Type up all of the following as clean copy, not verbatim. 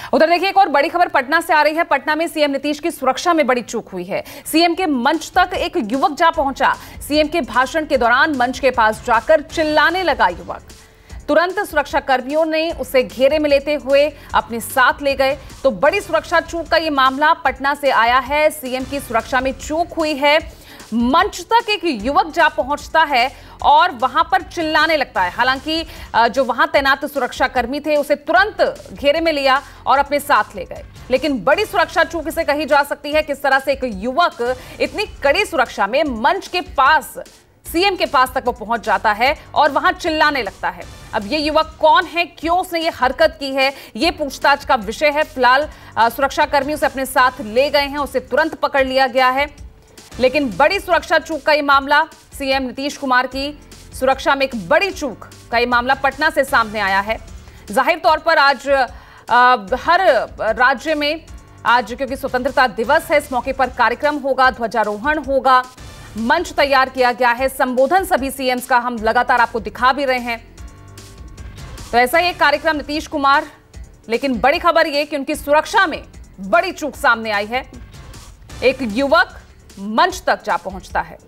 उधर देखिए, एक और बड़ी खबर पटना से आ रही है। पटना में सीएम नीतीश की सुरक्षा में बड़ी चूक हुई है। सीएम के मंच तक एक युवक जा पहुंचा। सीएम के भाषण के दौरान मंच के पास जाकर चिल्लाने लगा युवक। तुरंत सुरक्षा कर्मियों ने उसे घेरे में लेते हुए अपने साथ ले गए। तो बड़ी सुरक्षा चूक का ये मामला पटना से आया है। सीएम की सुरक्षा में चूक हुई है। मंच तक एक युवक जा पहुंचता है और वहां पर चिल्लाने लगता है। हालांकि जो वहां तैनात सुरक्षा कर्मी थे उसे तुरंत घेरे में लिया और अपने साथ ले गए। लेकिन बड़ी सुरक्षा चूक इसे कही जा सकती है। किस तरह से एक युवक इतनी कड़ी सुरक्षा में मंच के पास, सीएम के पास तक वो पहुंच जाता है और वहां चिल्लाने लगता है। अब ये युवक कौन है, क्यों उसने ये हरकत की है, ये पूछताछ का विषय है। फिलहाल सुरक्षा कर्मी उसे अपने साथ ले गए हैं, उसे तुरंत पकड़ लिया गया है। लेकिन बड़ी सुरक्षा चूक का ये मामला, सीएम नीतीश कुमार की सुरक्षा में एक बड़ी चूक का ये मामला पटना से सामने आया है। जाहिर तौर पर आज हर राज्य में आज क्योंकि स्वतंत्रता दिवस है, इस मौके पर कार्यक्रम होगा, ध्वजारोहण होगा, मंच तैयार किया गया है। संबोधन सभी सीएम्स का हम लगातार आपको दिखा भी रहे हैं। तो ऐसा ही एक कार्यक्रम नीतीश कुमार, लेकिन बड़ी खबर यह कि उनकी सुरक्षा में बड़ी चूक सामने आई है। एक युवक मंच तक जा पहुंचता है।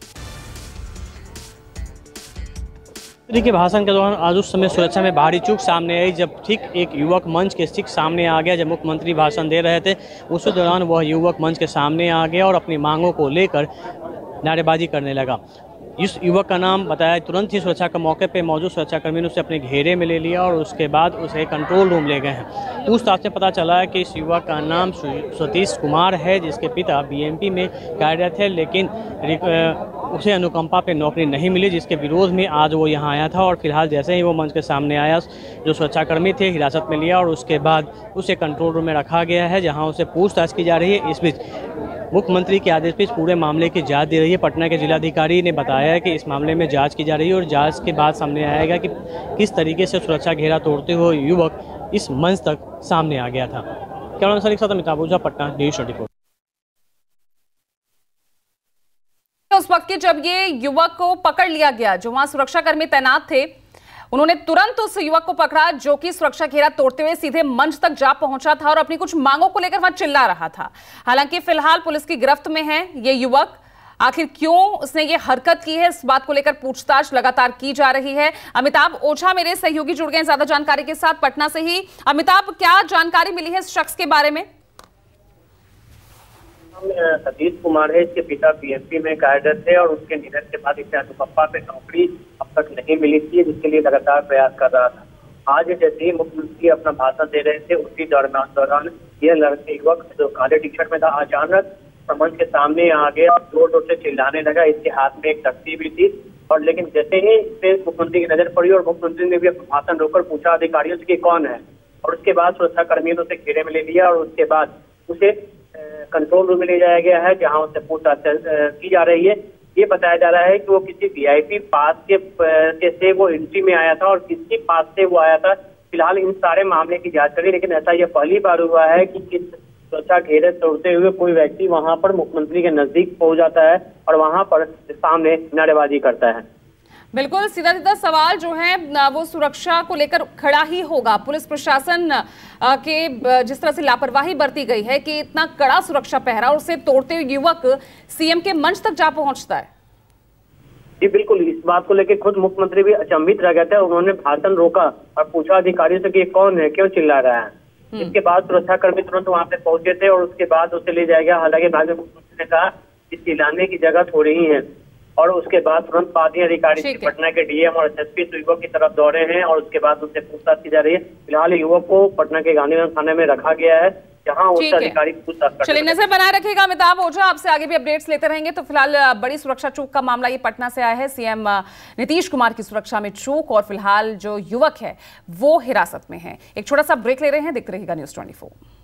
के भाषण के दौरान आज उस समय सुरक्षा में भारी चूक सामने आई, जब ठीक एक युवक मंच के ठीक सामने आ गया। जब मुख्यमंत्री भाषण दे रहे थे उस दौरान वह युवक मंच के सामने आ गया और अपनी मांगों को लेकर नारेबाजी करने लगा। इस युवक का नाम बताया, तुरंत ही सुरक्षा के मौके पे मौजूद सुरक्षाकर्मी ने उसे अपने घेरे में ले लिया और उसके बाद उसे कंट्रोल रूम ले गए हैं। पूछताछ से पता चला है कि इस युवक का नाम सतीश कुमार है, जिसके पिता बीएमपी में कार्यरत है, लेकिन उसे अनुकंपा पे नौकरी नहीं मिली, जिसके विरोध में आज वो यहाँ आया था। और फिलहाल जैसे ही वो मंच के सामने आया, जो सुरक्षाकर्मी थे हिरासत में लिया और उसके बाद उसे कंट्रोल रूम में रखा गया है, जहाँ उसे पूछताछ की जा रही है। इस बीच मुख्यमंत्री के आदेश पर पूरे मामले की जांच दे रही है। पटना के जिलाधिकारी ने बताया है कि इस मामले में जांच की जा रही है और जांच के बाद सामने आएगा कि किस तरीके से सुरक्षा घेरा तोड़ते हुए युवक इस मंच तक सामने आ गया था। कैमरामैन सर के साथ अमिताभ ओझा, पटना, न्यूज़ 24। उस वक्त के जब ये युवक को पकड़ लिया गया, जो वहां सुरक्षाकर्मी तैनात थे, उन्होंने तुरंत उस युवक को पकड़ा जो कि सुरक्षा घेरा तोड़ते हुए सीधे मंच तक जा पहुंचा था और अपनी कुछ मांगों को लेकर वहां चिल्ला रहा था। हालांकि फिलहाल पुलिस की गिरफ्त में है ये युवक। आखिर क्यों उसने ये हरकत की है, इस बात को लेकर पूछताछ लगातार की जा रही है। अमिताभ ओझा मेरे सहयोगी जुड़ गए ज्यादा जानकारी के साथ पटना से ही। अमिताभ, क्या जानकारी मिली है इस शख्स के बारे में? सतीश कुमार है, इसके पिता बीएमपी में कार्यरत थे और उसके निधन के बाद इसे अनुकंपा पे नौकरी अब तक नहीं मिली थी, जिसके लिए लगातार प्रयास कर रहा था। आज जैसे ही मुख्यमंत्री अपना भाषण दे रहे थे, उसी दौरान यह लड़के युवक जो काले टी शर्ट में था, अचानक मंच के सामने आ गया और जोर जोर से चिल्लाने लगा। इसके हाथ में एक तख्ती भी थी और लेकिन जैसे ही इस पे मुख्यमंत्री की नजर पड़ी और मुख्यमंत्री ने भी अपना भाषण रोककर पूछा अधिकारियों से कि कौन है, और उसके बाद सुरक्षा कर्मियों ने उसे घेरे में ले लिया और उसके बाद उसे कंट्रोल रूम में ले जाया गया है, जहां उससे पूछताछ की जा रही है। ये बताया जा रहा है कि वो किसी वीआईपी पास के से वो एंट्री में आया था और किसकी पास से वो आया था। फिलहाल इन सारे मामले की जांच करी, लेकिन ऐसा ये पहली बार हुआ है कि किस सुरक्षा घेरे तोड़ते हुए कोई व्यक्ति वहां पर मुख्यमंत्री के नजदीक पहुंच जाता है और वहां पर सामने नारेबाजी करता है। बिल्कुल, सीधा सीधा सवाल जो है वो सुरक्षा को लेकर खड़ा ही होगा। पुलिस प्रशासन के जिस तरह से लापरवाही बरती गई है कि इतना कड़ा सुरक्षा पहरा और उसे तोड़ते हुए युवक सीएम के मंच तक जा पहुंचता है। जी बिल्कुल, इस बात को लेकर खुद मुख्यमंत्री भी अचंभित रह गए थे। उन्होंने भाषण रोका और पूछा अधिकारियों से कि कौन है, क्यों चिल्ला रहा है। इसके बाद सुरक्षाकर्मी तुरंत वहां पे पहुंचे थे और उसके बाद उसे ले जाया गया। हालांकि बाद में मुख्यमंत्री ने कहा कि चिल्लाने की जगह थोड़ी ही है, और उसके बाद तुरंत बाद ही अधिकारी पटना के डीएम और एसएसपी युवक की तरफ दौड़े हैं और उसके बाद उससे पूछताछ की जा रही है। फिलहाल युवक को पटना के गांधीनगर थाने में रखा गया है, जहां उससे अधिकारी पूछताछ कर रहे हैं। चलिए, नजर बनाए रखिएगा अमिताभ ओझा, आपसे आगे भी अपडेट्स लेते रहेंगे। तो फिलहाल बड़ी सुरक्षा चूक का मामला ये पटना से आया है। सीएम नीतीश कुमार की सुरक्षा में चूक और फिलहाल जो युवक है वो हिरासत में है। एक छोटा सा ब्रेक ले रहे हैं, देखते रहिएगा न्यूज़ 24।